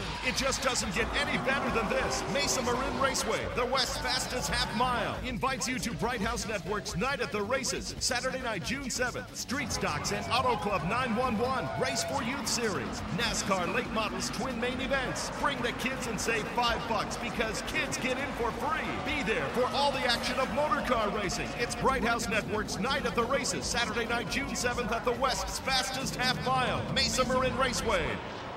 It just doesn't get any better than this. Mesa Marin Raceway, the West's fastest half mile, invites you to Bright House Network's Night at the Races, Saturday night, June 7th. Street Stocks and Auto Club 911, Race for Youth Series, NASCAR Late Models Twin Main Events. Bring the kids and save $5 because kids get in for free. Be there for all the action of motor car racing. It's Bright House Network's Night at the Races, Saturday night, June 7th at the West's fastest half mile, Mesa Marin Raceway.